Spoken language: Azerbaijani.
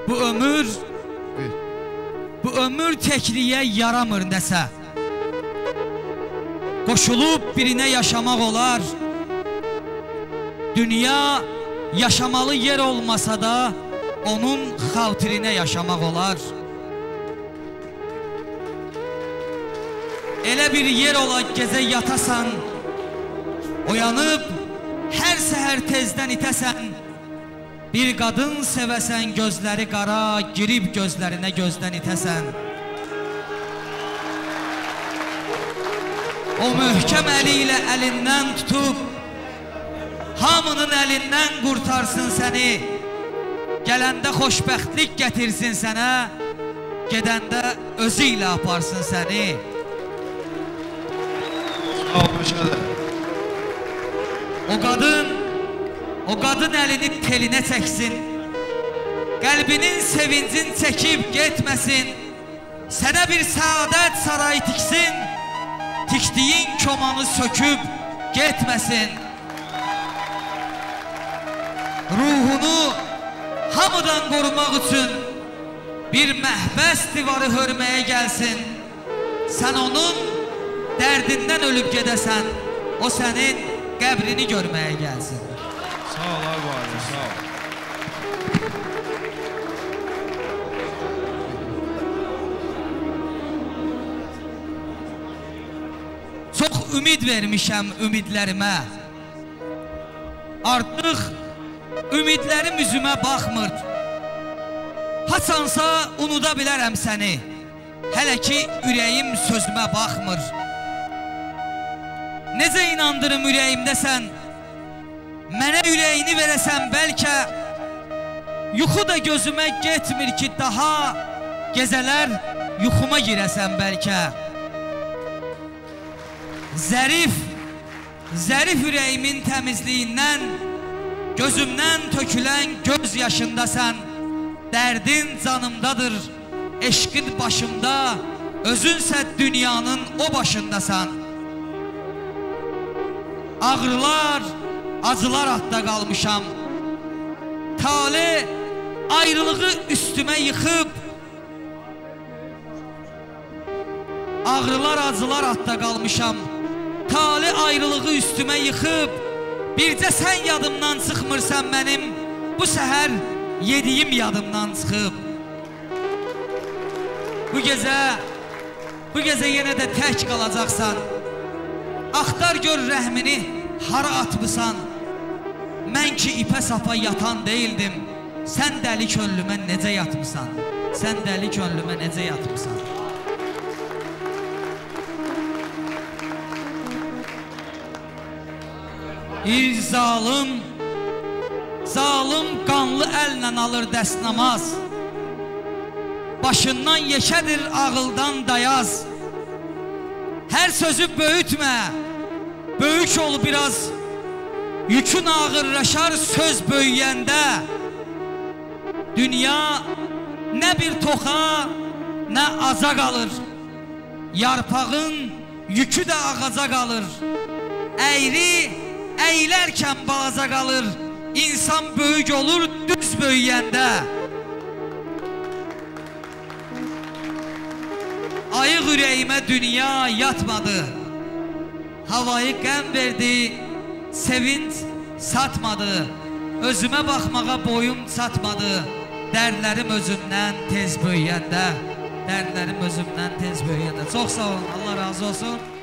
Bu ömür tekliyə yaramır nəsə. Qoşulub birinə yaşamaq olar. Dünya yaşamalı yer olmasa da onun xatirinə yaşamaq olar. Elə bir yer ola gecə yatasan, oyanıb hər səhər tezdən itəsən, bir qadın sevəsən, gözləri qara, girib gözlərinə gözdən itəsən. O möhkəm əli ilə əlindən tutub, hamının əlindən qurtarsın səni. Gələndə xoşbəxtlik gətirsin sənə, gedəndə özü ilə aparsın səni. O qadın əlini telinə çəksin, qəlbinin sevincin çəkib getməsin, sənə bir səadət sarayı tiksin, tikdiyin komanı söküb getməsin. Ruhunu hamıdan qorumaq üçün bir məhbəs divarı hörməyə gəlsin. Sən onun dərdindən ölüb gedəsən, o sənin qəbrini görməyə gəlsin. Sağ ol abi, sağ ol. Çox ümid vermişəm ümidlərimə. Artıq ümidlərim üzümə baxmır. Haçansa unuda bilərəm səni, hələ ki ürəyim sözümə baxmır. Necə inandırım ürəyimdəsən, mənə ürəyini verəsən bəlkə, yuxu da gözümə getmir ki daha, gecələr yuxuma girəsən bəlkə. Zərif ürəyimin təmizliyindən, gözümdən tökülən göz yaşındasan, dərdin canımdadır, eşqin başımda, özünsə dünyanın o başındasan. Ağrılar, acılar altda qalmışam, tale ayrılığı üstümə yıxıb, ağrılar, acılar altda qalmışam, tale ayrılığı üstümə yıxıb, bircə sən yadımdan çıxmırsan mənim, bu səhər yediyim yadımdan çıxıb. Bu gecə yenə də tək qalacaqsan, axtar gör rəhmini hara atmısan. Mən ki ipə sapa yatan deyildim, sən dəli könlümə necə yatmısan, sən dəli könlümə necə yatmısan. Bir zalim qanlı əllə alır dəstnamaz, başından yekədir ağıldan dayaz. Hər sözü böyütmə, böyük ol biraz, yükün ağırlaşar söz böyüyəndə. Dünya nə bir toxa, nə aza qalır, yarpağın yükü də ağaca qalır. Əyri əylərkən balaca qalır, insan böyük olur düz böyüyəndə. Ayıq ürəyimə dünya yatmadı, havayı qəm verdi, sevinç satmadı, özümə baxmağa boyum çatmadı, dərdlərim özümdən tez böyüyəndə, dərdlərim özümdən tez böyüyəndə. Çox sağ olun, Allah razı olsun.